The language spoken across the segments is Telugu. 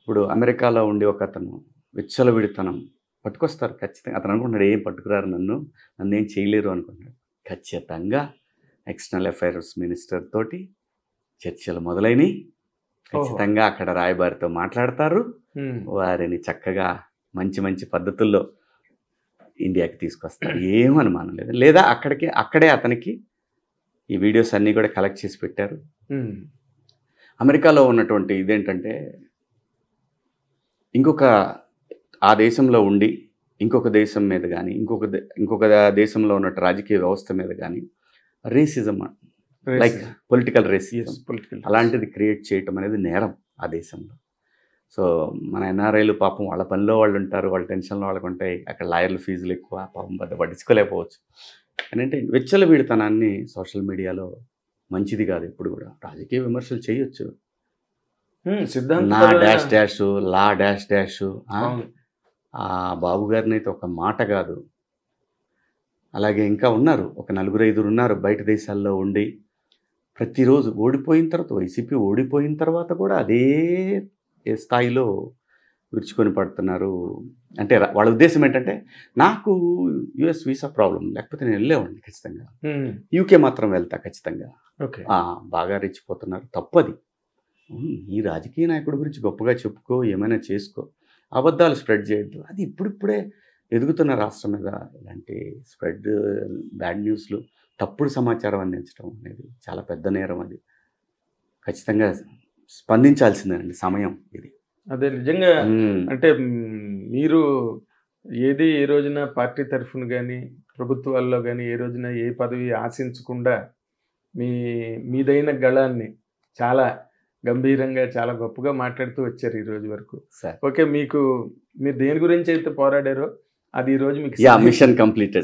ఇప్పుడు అమెరికాలో ఉండి ఒక అతను విచ్చలవిడితనం పట్టుకొస్తారు ఖచ్చితంగా. అతను అనుకుంటున్నాడు ఏం పట్టుకురారు నన్ను ఏం చేయలేరు అనుకుంటున్నాడు. ఖచ్చితంగా ఎక్స్టర్నల్ అఫైర్స్ మినిస్టర్ తోటి చర్చలు మొదలైనవి. ఖచ్చితంగా అక్కడ రాయబారితో మాట్లాడతారు. వారిని చక్కగా మంచి మంచి పద్ధతుల్లో ఇండియాకి తీసుకొస్తారు. ఏం అనుమానం లేదు. లేదా అక్కడే అతనికి ఈ వీడియోస్ అన్నీ కూడా కలెక్ట్ చేసి పెట్టారు. అమెరికాలో ఉన్నటువంటి ఇదేంటంటే ఆ దేశంలో ఉండి ఇంకొక దేశం మీద కానీ ఇంకొక దేశంలో ఉన్న రాజకీయ వ్యవస్థ మీద కానీ రేసిజం, లైక్ పొలిటికల్ రేసిజం అలాంటిది క్రియేట్ చేయటం అనేది నేరం ఆ దేశంలో. సో మన ఎన్ఆర్ఐలు పాపం వాళ్ళ పనిలో వాళ్ళు ఉంటారు, వాళ్ళ టెన్షన్లో వాళ్ళకు ఉంటాయి. అక్కడ లాయర్ల ఫీజులు ఎక్కువ, పాపం పట్టించుకోలేకపోవచ్చు. ఏంటంటే విచ్చలవిడితనాన్ని సోషల్ మీడియాలో మంచిది కాదు. ఎప్పుడు కూడా రాజకీయ విమర్శలు చేయొచ్చు, నా డాష్ డాష్ లా డాష్ డాష్. ఆ బాబు గారిని అయితే ఒక మాట కాదు. అలాగే ఇంకా ఉన్నారు, ఒక 4-5 ఉన్నారు బయట దేశాల్లో ఉండి ప్రతిరోజు ఓడిపోయిన తర్వాత, వైసీపీ ఓడిపోయిన తర్వాత కూడా అదే స్థాయిలో విరుచుకొని పడుతున్నారు. అంటే వాళ్ళ ఉద్దేశం ఏంటంటే, నాకు యుఎస్ వీసా ప్రాబ్లం లేకపోతే నేను వెళ్ళేవాడిని ఖచ్చితంగా, యూకే మాత్రం వెళ్తా ఖచ్చితంగా. బాగా రెచ్చిపోతున్నారు. తప్పది. ఈ రాజకీయ నాయకుడి గురించి గొప్పగా చెప్పుకో, ఏమైనా చేసుకో, అబద్ధాలు స్ప్రెడ్ చేయొద్దు. అది ఇప్పుడిప్పుడే ఎదుగుతున్న రాష్ట్రం మీద ఇలాంటి బ్యాడ్ న్యూస్లు, తప్పుడు సమాచారం అందించడం అనేది చాలా పెద్ద నేరం. అది ఖచ్చితంగా స్పందించాల్సిందేనండి సమయం ఇది. అదే నిజంగా. అంటే మీరు ఏ రోజున పార్టీ తరఫున కానీ ప్రభుత్వాల్లో కానీ ఏ రోజున ఏ పదవి ఆశించకుండా మీదైన గళాన్ని చాలా గంభీరంగా చాలా గొప్పగా మాట్లాడుతూ వచ్చారు ఈ రోజు వరకు. ఓకే, మీరు దేని గురించి అయితే పోరాడారో అది ఈ రోజు మీకు మిషన్ కంప్లీటెడ్.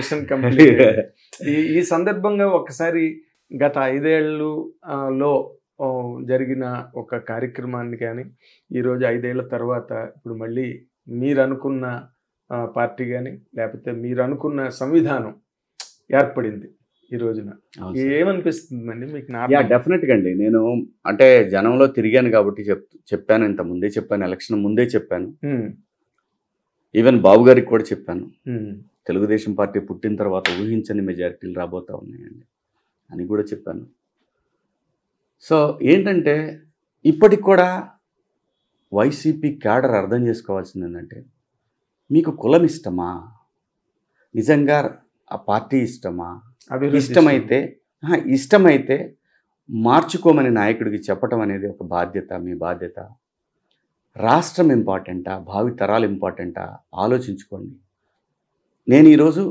ఈ సందర్భంగా ఒకసారి గత 5 ఏళ్ళలో జరిగిన ఒక కార్యక్రమాన్ని కానీ ఈరోజు 5 ఏళ్ల తర్వాత ఇప్పుడు మళ్ళీ మీరు అనుకున్న పార్టీ కానీ లేకపోతే మీరు అనుకున్న సంవిధానం ఏర్పడింది ఈ రోజున, ఏమనిపిస్తుందండి మీకు? డెఫినెట్గా అండి. నేను అంటే జనంలో తిరిగాను కాబట్టి చెప్పాను, ఇంత ముందే చెప్పాను, ఎలక్షన్ ముందే చెప్పాను, ఈవెన్ బాబు గారికి కూడా చెప్పాను. తెలుగుదేశం పార్టీ పుట్టిన తర్వాత ఊహించని మెజారిటీలు రాబోతా ఉన్నాయండి అని కూడా చెప్పాను. సో ఏంటంటే ఇప్పటికి కూడా వైసీపీ క్యాడర్ అర్థం చేసుకోవాల్సింది ఏంటంటే, మీకు కులం ఇష్టమా, నిజంగా ఆ పార్టీ ఇష్టమా, ఇష్టమైతే మార్చుకోమని నాయకుడికి చెప్పటం అనేది ఒక బాధ్యత, మీ బాధ్యత. రాష్ట్రం ఇంపార్టెంటా, భావి తరాలు ఇంపార్టెంటా ఆలోచించుకోండి. నేను ఈరోజు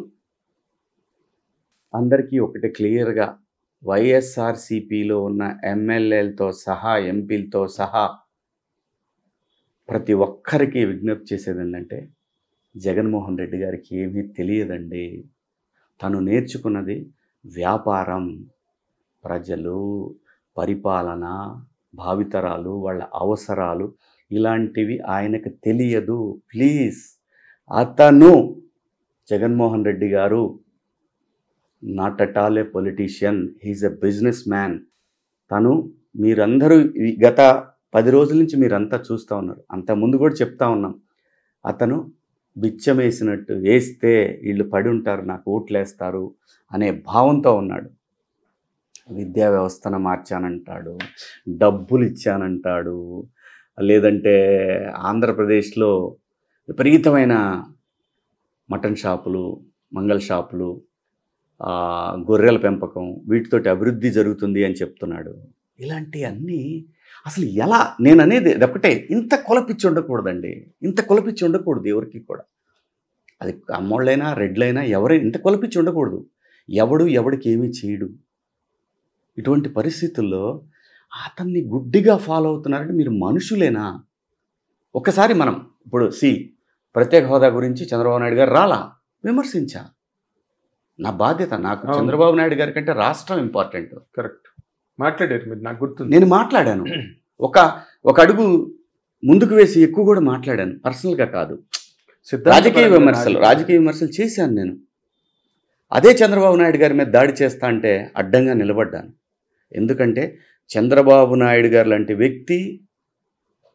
అందరికీ ఒకటి క్లియర్గా వైఎస్ఆర్సీపీలో ఉన్న ఎమ్మెల్యేలతో సహా ఎంపీలతో సహా ప్రతి ఒక్కరికి విజ్ఞప్తి చేసేది ఏంటంటే, జగన్మోహన్ రెడ్డి గారికి ఏమీ తెలియదండి. తను నేర్చుకున్నది వ్యాపారం, ప్రజలు, పరిపాలన, భావితరాలు, వాళ్ళ అవసరాలు, ఇలాంటివి ఆయనకు తెలియదు. ప్లీజ్, అతను జగన్మోహన్ రెడ్డి గారు not at all a politician, he's a business man. మీరందరూ గత 10 రోజుల నుంచి మీరంతా చూస్తూ ఉన్నారు, అంతకుముందు కూడా చెప్తా ఉన్నాం, అతను బిచ్చం వేస్తే వీళ్ళు పడి ఉంటారు, నాకు ఓట్లేస్తారు అనే భావంతో ఉన్నాడు. విద్యా వ్యవస్థను మార్చానంటాడు, డబ్బులు ఇచ్చానంటాడు, లేదంటే ఆంధ్రప్రదేశ్లో విపరీతమైన మటన్ షాపులు, మంగళ షాపులు, గొర్రెల పెంపకం, వీటితోటి అభివృద్ధి జరుగుతుంది అని చెప్తున్నాడు. ఇలాంటివన్నీ అసలు ఎలా, నేను అనేది ఒకటే, ఇంత కొలపిచ్చి ఉండకూడదండి, ఇంత కొలపిచ్చి ఉండకూడదు ఎవరికి కూడా. అది అమ్మోళ్ళైనా రెడ్లైనా ఎవరైనా ఇంత కొలపిచ్చి ఉండకూడదు. ఎవడికి ఏమీ చేయడు. ఇటువంటి పరిస్థితుల్లో అతన్ని గుడ్డిగా ఫాలో అవుతున్నారంటే మీరు మనుషులేనా? ఒకసారి మనం ఇప్పుడు ప్రత్యేక హోదా గురించి చంద్రబాబు నాయుడు గారు రాలా, విమర్శించా. నా బాధ్యత, నాకు చంద్రబాబు నాయుడు గారి కంటే రాష్ట్రం ఇంపార్టెంట్. కరెక్ట్ మాట్లాడారు మీరు, నాకు గుర్తుంది. నేను మాట్లాడాను, ఒక అడుగు ముందుకు వేసి ఎక్కువ కూడా మాట్లాడాను, పర్సనల్గా కాదు. రాజకీయ విమర్శలు చేశాను నేను. అదే చంద్రబాబు నాయుడు గారి మీద దాడి చేస్తా అంటే అడ్డంగా నిలబడ్డాను. ఎందుకంటే చంద్రబాబు నాయుడు గారు లాంటి వ్యక్తి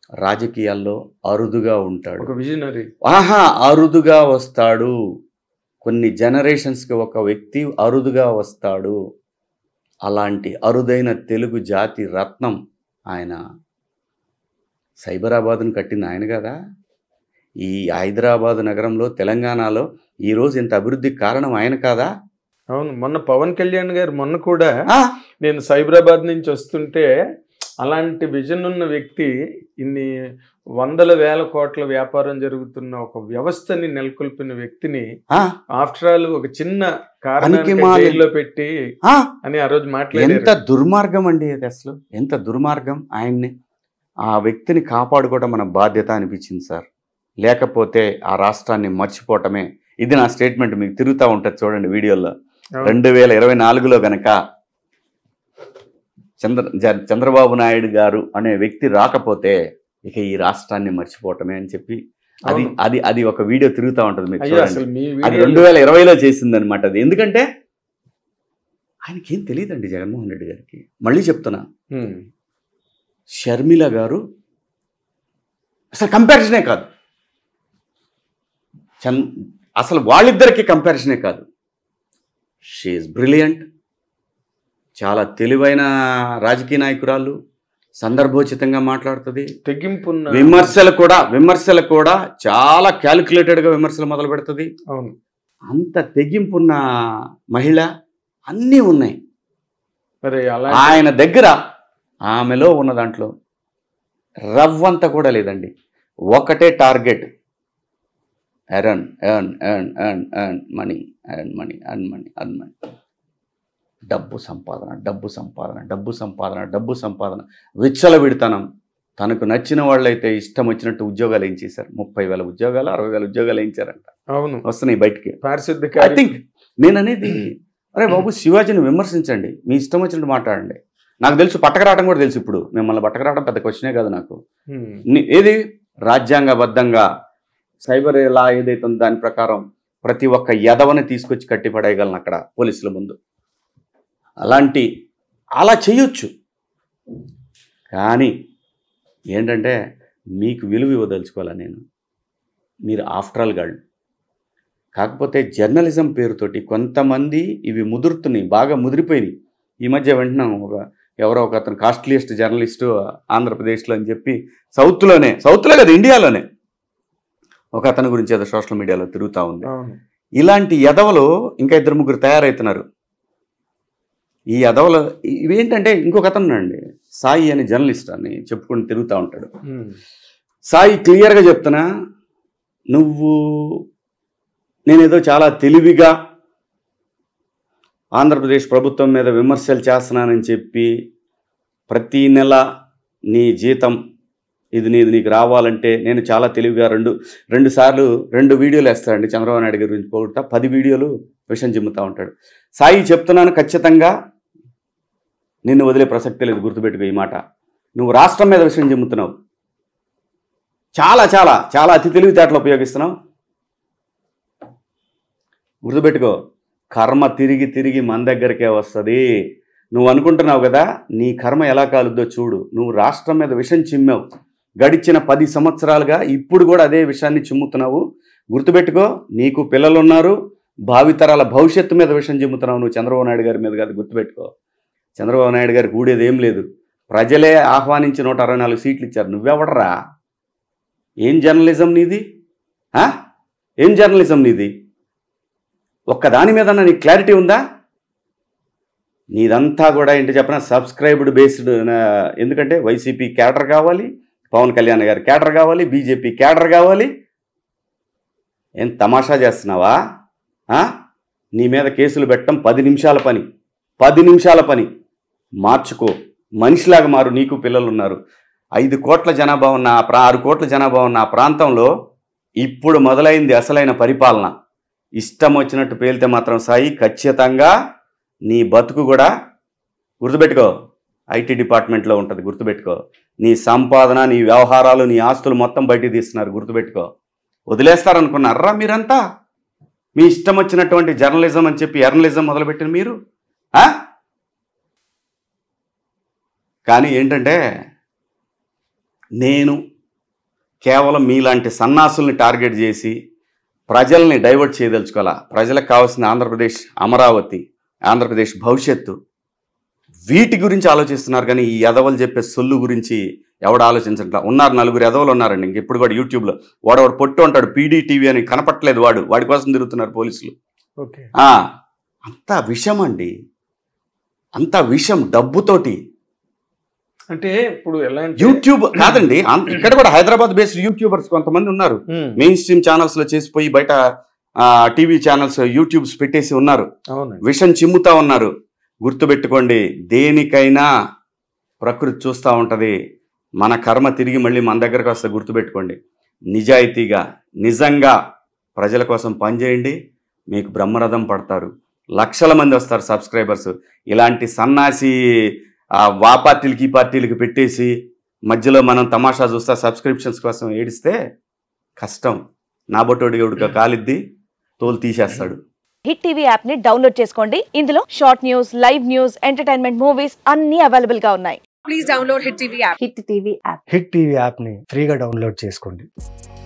రాజకీయాల్లో అరుదుగా ఉంటాడు. ఒక విజనరీ. అరుదుగా వస్తాడు. కొన్ని జనరేషన్స్కి ఒక వ్యక్తి అరుదుగా వస్తాడు. అలాంటి అరుదైన తెలుగు జాతి రత్నం ఆయన. సైబరాబాద్ను కట్టింది ఆయన కదా. ఈ హైదరాబాద్ నగరంలో, తెలంగాణలో ఈరోజు ఇంత అభివృద్ధికి కారణం ఆయన కాదా? అవును, మొన్న పవన్ కళ్యాణ్ గారు మొన్న కూడా నేను సైబరాబాద్ నుంచి వస్తుంటే అలాంటి విజన్ ఉన్న వ్యక్తి, ఇన్ని వందల వేల కోట్ల వ్యాపారం జరుగుతున్న ఒక వ్యవస్థని నెలకొల్పిన వ్యక్తిని ఆఫ్టర్ ఆల్ ఒక చిన్న కారణంలో పెట్టి అని ఆ రోజు మాట్లాడారు. ఎంత దుర్మార్గం అండి అది, అసలు ఎంత దుర్మార్గం. ఆయన్ని, ఆ వ్యక్తిని కాపాడుకోవడం మన బాధ్యత అనిపించింది సార్. లేకపోతే ఆ రాష్ట్రాన్ని మర్చిపోవటమే. ఇది నా స్టేట్మెంట్, మీకు తిరుగుతూ ఉంటుంది చూడండి వీడియోలో. 2024లో గనక చంద్రబాబు నాయుడు గారు అనే వ్యక్తి రాకపోతే ఇక ఈ రాష్ట్రాన్ని మర్చిపోవటమే అని చెప్పి అది ఒక వీడియో తిరుగుతూ ఉంటుంది మీకు చూడండి. అది 2020లో చేసింది అనమాట అది. ఎందుకంటే ఆయనకేం తెలియదండి జగన్మోహన్ రెడ్డి గారికి. మళ్ళీ చెప్తున్నా, షర్మిల గారు అసలు కంపారిజనే కాదు, అసలు వాళ్ళిద్దరికి కంపారిజనే కాదు. షీ ఈజ్ బ్రిలియంట్, చాలా తెలివైన రాజకీయ నాయకురాలు, సందర్భోచితంగా మాట్లాడుతుంది. తెగింపు, విమర్శలు కూడా చాలా క్యాలిక్యులేటెడ్గా విమర్శలు మొదలు పెడుతుంది. అవును, అంత తెగింపున్న మహిళ. అన్నీ ఉన్నాయి మరి ఆయన దగ్గర. ఆమెలో ఉన్న దాంట్లో రవ్వంత కూడా లేదండి. ఒకటే target, earn earn earn earn earn money, earn money, earn money, earn money. డబ్బు సంపాదన, డబ్బు సంపాదన, డబ్బు సంపాదన, డబ్బు సంపాదన, విచ్చలవిడతనం. తనకు నచ్చిన వాళ్ళైతే ఇష్టం వచ్చినట్టు ఉద్యోగాలు ఏం చేశారు. 30,000 ఉద్యోగాలు, 60,000 ఉద్యోగాలు వేయించారంట. అవును, వస్తున్నాయి బయటికి. ఐ థింక్ నేను అనేది, అరే బాబు శివాజీని విమర్శించండి, మీ ఇష్టం వచ్చినట్టు మాట్లాడండి. నాకు తెలుసు పట్టకరావడం కూడా తెలుసు. ఇప్పుడు మిమ్మల్ని పట్టకరావడం పెద్ద క్వశ్చనే కాదు నాకు. ఏది రాజ్యాంగబద్ధంగా సైబర్ లా ఏదైతే ఉందో దాని ప్రకారం ప్రతి ఒక్క యదవని తీసుకొచ్చి కట్టి పడేయగలను అక్కడ పోలీసుల ముందు. అలా చేయొచ్చు. కానీ ఏంటంటే మీకు విలువ ఇవ్వదలుచుకోవాలా నేను. మీరు ఆఫ్టర్ ఆల్ గాళ్ళు. కాకపోతే జర్నలిజం పేరుతోటి కొంతమంది ఇవి ముదురుతున్నాయి, బాగా ముదిరిపోయినాయి. ఈ మధ్య వింటున్నాం, ఎవరో ఒక అతను కాస్ట్లీయెస్ట్ జర్నలిస్టు ఆంధ్రప్రదేశ్లో అని చెప్పి, సౌత్లో కదా ఇండియాలోనే, ఒక అతని గురించి ఏదో సోషల్ మీడియాలో తిరుగుతూ ఉంది. ఇలాంటి యదవలు ఇంకా 2-3 తయారవుతున్నారు. ఈ యదవలు ఇవేంటంటే, ఇంకొక అతను అండి సాయి అని జర్నలిస్ట్ అని చెప్పుకొని తిరుగుతూ ఉంటాడు. సాయి క్లియర్గా చెప్తున్నా, నేనేదో చాలా తెలివిగా ఆంధ్రప్రదేశ్ ప్రభుత్వం మీద విమర్శలు చేస్తున్నానని చెప్పి ప్రతీ నెల నీ జీతం ఇది నీకు రావాలంటే నేను చాలా తెలివిగా రెండు సార్లు 2 వీడియోలు వేస్తాడండి చంద్రబాబు నాయుడు గారి గురించి పోగొట్టా, 10 వీడియోలు విషయం చెమ్ముతూ ఉంటాడు. సాయి చెప్తున్నాను, ఖచ్చితంగా నిన్ను వదిలే ప్రసక్తి లేదు, గుర్తుపెట్టుకో ఈ మాట. నువ్వు రాష్ట్రం మీద విషయం చెమ్ముతున్నావు, చాలా చాలా చాలా అతి తెలివితేటలు ఉపయోగిస్తున్నావు. గుర్తుపెట్టుకో, కర్మ తిరిగి తిరిగి మన దగ్గరికే వస్తుంది. నువ్వు అనుకుంటున్నావు కదా నీ కర్మ ఎలా కాలుద్దో చూడు. నువ్వు రాష్ట్రం మీద విషం చిమ్మావు గడిచిన 10 సంవత్సరాలుగా, ఇప్పుడు కూడా అదే విషయాన్ని చిమ్ముతున్నావు. గుర్తుపెట్టుకో, నీకు పిల్లలు ఉన్నారు, భావితరాల భవిష్యత్తు మీద విషయం చిమ్ముతున్నావు నువ్వు, చంద్రబాబు నాయుడు గారి మీద కాదు. గుర్తుపెట్టుకో, చంద్రబాబు నాయుడు గారికి ఊడేది ఏం లేదు. ప్రజలే ఆహ్వానించి 164 సీట్లు ఇచ్చారు. నువ్వెవడరా? ఏం జర్నలిజం నీది? ఏం జర్నలిజం నీది? ఒక్కదాని మీద నీకు క్లారిటీ ఉందా? నీదంతా కూడా ఏంటి చెప్పిన సబ్స్క్రైబ్డ్ బేస్డ్. ఎందుకంటే వైసీపీ క్యాడర్ కావాలి, పవన్ కళ్యాణ్ గారి క్యాడర్ కావాలి, బీజేపీ క్యాడర్ కావాలి. ఏం తమాషా చేస్తున్నావా? నీ మీద కేసులు పెట్టడం 10 నిమిషాల పని, 10 నిమిషాల పని. మార్చుకో, మనిషిలాగా మారు. నీకు పిల్లలు ఉన్నారు. 5 కోట్ల జనాభా ఉన్న 6 కోట్ల జనాభా ఉన్న ఆ ప్రాంతంలో ఇప్పుడు మొదలైంది అసలైన పరిపాలన. ఇష్టం వచ్చినట్టు పేలితే మాత్రం సాయి ఖచ్చితంగా నీ బతుకు కూడా గుర్తుపెట్టుకో ఐటీ డిపార్ట్మెంట్లో ఉంటుంది. గుర్తుపెట్టుకో, నీ సంపాదన, నీ వ్యవహారాలు, నీ ఆస్తులు మొత్తం బయటికి తీస్తున్నారు. గుర్తుపెట్టుకో, వదిలేస్తారనుకున్నారా మీరంతా? మీ ఇష్టం వచ్చినటువంటి జర్నలిజం అని చెప్పి ఎర్నలిజం మొదలుపెట్టిన మీరు. కానీ ఏంటంటే, నేను కేవలం మీలాంటి సన్నాసుల్ని టార్గెట్ చేసి ప్రజల్ని డైవర్ట్ చేయదలుచుకోవాలా. ప్రజలకు కావాల్సిన ఆంధ్రప్రదేశ్ అమరావతి, ఆంధ్రప్రదేశ్ భవిష్యత్తు, వీటి గురించి ఆలోచిస్తున్నారు. కానీ ఈ ఎదవలు చెప్పే సొల్లు గురించి ఎవడు ఆలోచించట్లా. ఉన్నారు 4 ఎదవలు ఉన్నారండి ఇంకెప్పుడు కూడా యూట్యూబ్లో. వాడు పొట్టు ఉంటాడు, PDTV అని కనపట్లేదు, వాడి కోసం తిరుగుతున్నారు పోలీసులు. ఓకే. అంతా విషం అండి, అంతా విషం డబ్బుతోటి. అంటే ఇప్పుడు ఎలా యూట్యూబ్ కాదండి, ఇక్కడ కూడా హైదరాబాద్ బేస్డ్ యూట్యూబర్స్ కొంతమంది ఉన్నారు. మెయిన్ స్ట్రీమ్ ఛానల్స్ లో చేసిపోయి బయట టీవీ ఛానల్స్ యూట్యూబ్స్ పెట్టేసి ఉన్నారు, విషం చిమ్ముతా ఉన్నారు. గుర్తుపెట్టుకోండి, దేనికైనా ప్రకృతి చూస్తూ ఉంటుంది. మన కర్మ తిరిగి మళ్ళీ మన దగ్గరకు వస్తే గుర్తుపెట్టుకోండి. నిజాయితీగా నిజంగా ప్రజల కోసం పనిచేయండి, మీకు బ్రహ్మరథం పడతారు. లక్షల మంది వస్తారు సబ్స్క్రైబర్స్. ఇలాంటి సన్నాసి వా పార్టీలకి ఈ పార్టీలకి పెట్టేసి మధ్యలో మనం తమాషా చూస్తా సబ్స్క్రిప్షన్స్ కోసం ఏడిస్తే కష్టం. నా బొట్టోడి ఎవడిగా కాలిద్ది, తోలు తీసేస్తాడు. హిట్ టీవీ యాప్ ని డౌన్లోడ్ చేసుకోండి. ఇందులో short news, live news, entertainment movies అన్ని అవైలబుల్ గా ఉన్నాయి. Please download Hit TV app. Hit TV app ని ఫ్రీగా డౌన్లోడ్ చేసుకోండి.